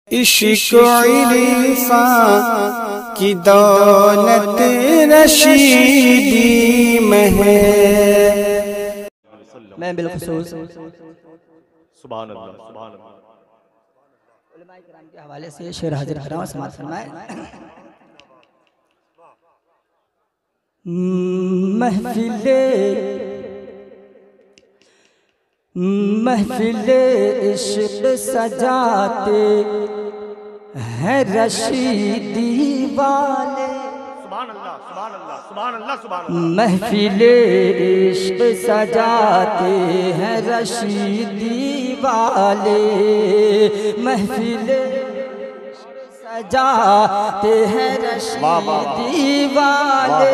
इश्क इरफा की दौलत रशीदी में है। मैं बिलखुसूस सुभान अल्लाह सुभान अल्लाह उलमाए किराम के हवाले से शेर हाजिर कर रहा हूं, समाअत फरमाएं। महफिले इश्क सजाते हैं रशीदी वाले। सुभान अल्लाह सुभान अल्लाह सुभान अल्लाह सुभान अल्लाह। महफिले इश्क सजाते हैं रशीदी वाले। महफिले सजाते हैं रशीदी वाले।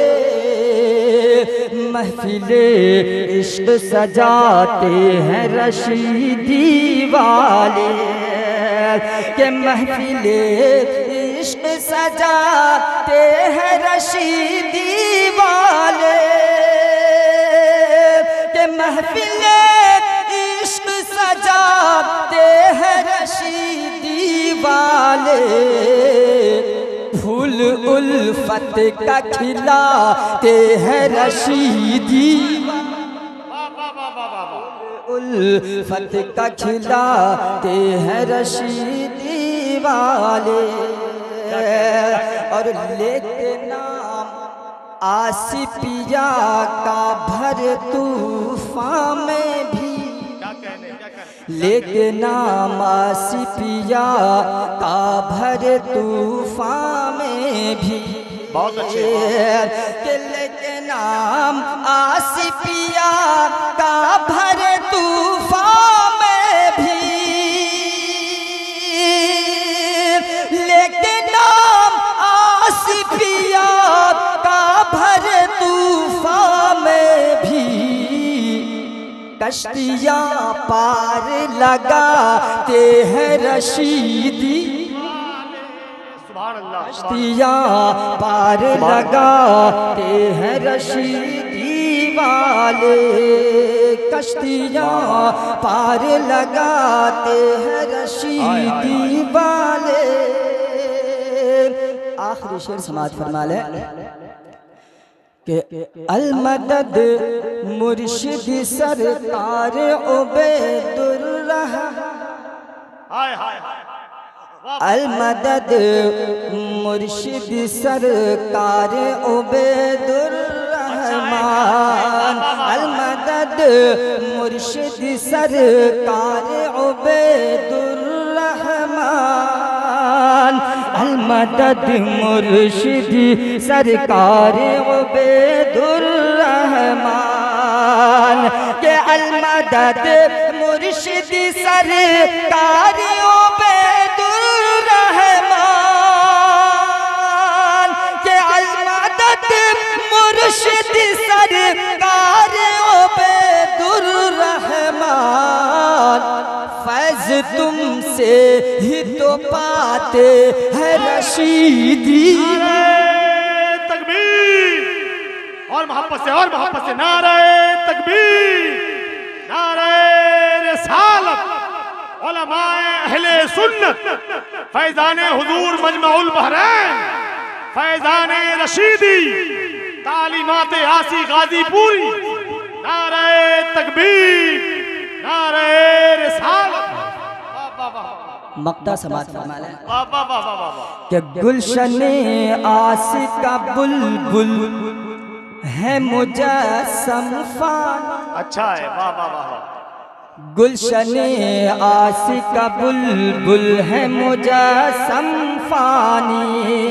महफिले इश्क सजाते हैं रशीदी वाले। के महफिले इश्क सजाते हैं रशीदी वाले। के महफिले इश्क सजाते हैं रशीदी वाले। फूल उल्फत का खिलाते हैं रशीदी। उल्फत का खिलाते हैं रशीदी वाले। और लेते नाम आसिफिया का भर तूफान में भी। लेके नाम आसिफिया का भर तूफान में भी। बहुत अच्छे। के लेके नाम आसिफिया का भर तूफान में भी। लेके नाम आसिफिया का भर तूफान में भी। कश्तियाँ पार लगाते हैं रशीदी। कश्तियाँ पार लगाते हैं रशीदी वाले। कश्तियाँ पार लगाते हैं रशीदी वाले। आखिरी शेर समाअत फरमा ले कि अलमदद मुर्शिद सरकार उबैदुर्रहमान। अलमदद मुर्शिद सरकार उबैदुर्रहमान। अलमदद मुर्शिद सरकार उबैदुर्रहमान। अलमदद मुर्शिद सरकार उबैदुर्रहमान। के अलमदद मुर्शिद सरकार उबैदुर्रहमान। के अलमदद मुर्शिद सरकार उबैदुर्रहमान। फैज़ तुमसे ही तो पाते हैं रशीदी। तकबीर और मोहब्बत से नारे तकबीर नारे रिसालत। उलमाए अहले सुन्नत फैज़ाने हुजूर मजमउल बहरैन फैज़ाने रशीदी तालीमात आसी गाजीपुरी। नारे तकबीर नारे रिसालत। मक्ता समाअत फरमा लें कि गुलशने आशिका बुलबुल है मुजस्सम फानी। अच्छा है वाह वाह वाह। गुलशने आशिका बुलबुल है मुजस्सम फानी।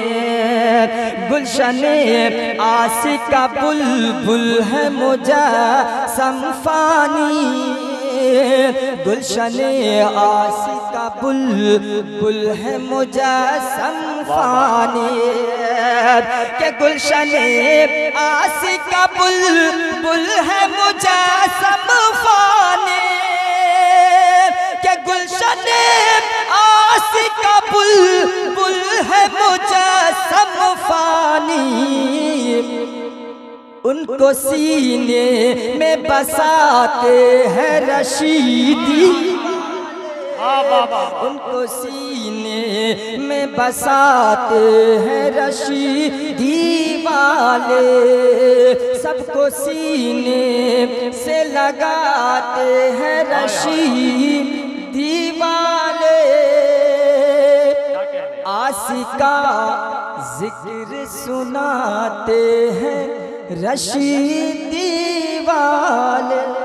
गुलशने आशिका बुलबुल है मुजस्सम फानी। गुलशने आशिका बुलबुल है मुजस्सम फानी। के गुलशने आशिका बुलबुल है मुजस्सम फानी। के गुलशने आशिका बुलबुल है मुजस्सम फानी। उनको सीने में बसाते हैं रशीदी। उनको सीने में बसाते हैं रशीदी वाले, सबको सीने से लगाते हैं रशीदी वाले। आशिका जिक्र सुनाते हैं रशीदी वाले।